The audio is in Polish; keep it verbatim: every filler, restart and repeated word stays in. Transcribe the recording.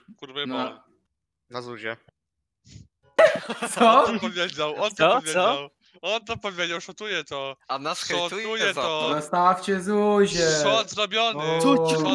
Kurwa, No. no. Na Zuzie. Co? On to powiedział, on Co? to Co? powiedział. On to powiedział, szotuje to. A nas Szotuje hejtuje za to. to. Zostawcie Zuzię. Szot zrobiony. Co ci Szot